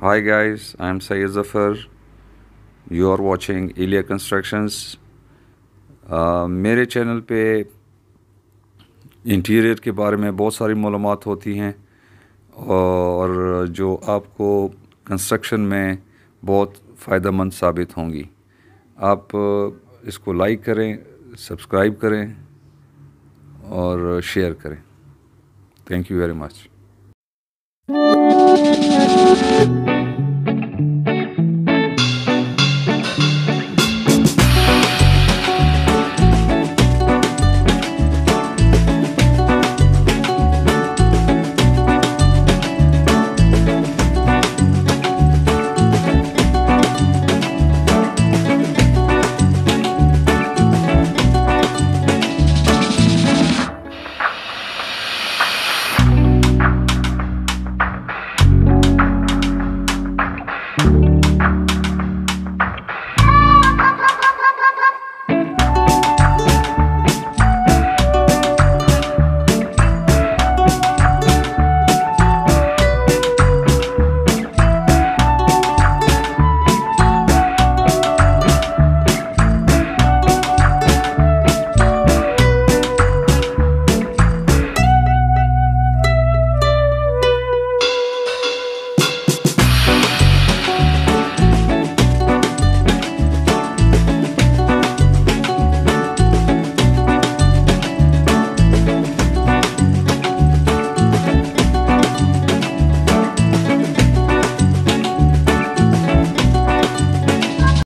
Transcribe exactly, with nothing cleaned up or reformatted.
Hi guys, I am Syed Zafar. You are watching Elia Constructions. Uh, मेरे channel पे interior के बारे में बहुत सारी मालूमात होती हैं और जो आपको कंस्ट्रक्शन में बहुत फ़ायदेमंद साबित होंगी। आप uh, इसको लाइक करें, सब्सक्राइब करें और शेयर करें। Thank you very much.